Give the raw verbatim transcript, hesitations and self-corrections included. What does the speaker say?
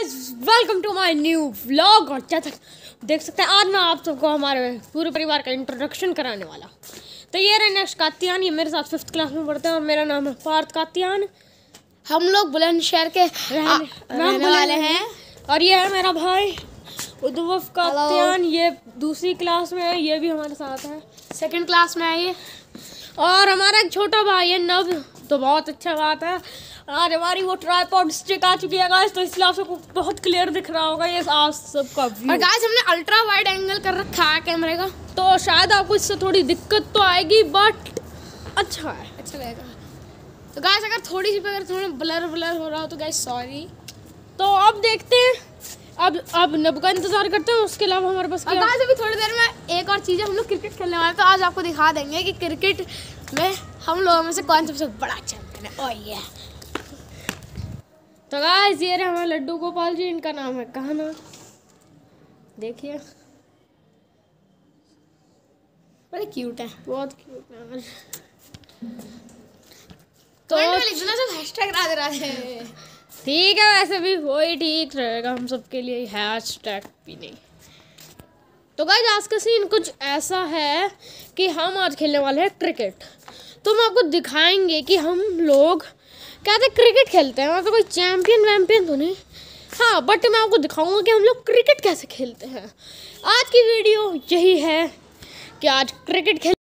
Guys, welcome to my new vlog. और क्या देख सकते हैं, आज मैं आप सबको हमारे पूरे परिवार का इंट्रोडक्शन कराने वाला। तो ये रहे नेक्स्ट कात्यान, ये मेरे साथ फिफ्थ क्लास में पढ़ते हैं और मेरा नाम है पार्थ कात्यान। हम लोग बुलंदशहर के रहने, रहने वाले हैं। और ये है मेरा भाई उद्भव कात्यान, ये दूसरी क्लास में है, ये भी हमारे साथ है, सेकंड क्लास में है ये। और हमारा एक छोटा भाई है नव, तो बहुत अच्छा बात है। आज हमारी वो ट्राइपॉड स्टिक आ चुकी है गाइस, तो इसलिए आप सबको बहुत क्लियर दिख रहा होगा ये आप सबका व्यू। और गाइस हमने अल्ट्रा वाइड एंगल कर रखा है कैमरे का, तो शायद आपको इससे थोड़ी दिक्कत तो आएगी, बट अच्छा है, अच्छा लगेगा। तो गाइस अगर थोड़ी सी अगर थोड़ा ब्लर ब्लर हो रहा हो तो गाइस सॉरी। तो अब देखते हैं, अब अब नब का इंतजार करते हैं, उसके अलावा हमारे पास क्या। गाइस अभी थोड़ी देर में एक और चीज़ है, हम लोग क्रिकेट खेलने वाले, तो आज आपको दिखा देंगे कि क्रिकेट में हम लोगों में से कौन सबसे बड़ा चैंपियन है। ओह ये तो गाइस ये रहे हमारे लड्डू गोपाल जी, इनका नाम है कहना, देखिए बड़े क्यूट है, बहुत क्यूट है। तो सब हैशटैग ला दे रहे हैं। ठीक है, वैसे भी वही ठीक रहेगा हम सबके लिए, हैशटैग भी नहीं। तो गाइस आज का सीन कुछ ऐसा है कि हम आज खेलने वाले हैं क्रिकेट। तो हम आपको दिखाएंगे कि हम लोग कहते क्रिकेट खेलते हैं, तो कोई चैंपियन वैम्पियन तो नहीं, हाँ, बट मैं आपको दिखाऊंगा कि हम लोग क्रिकेट कैसे खेलते हैं। आज की वीडियो यही है कि आज क्रिकेट खेल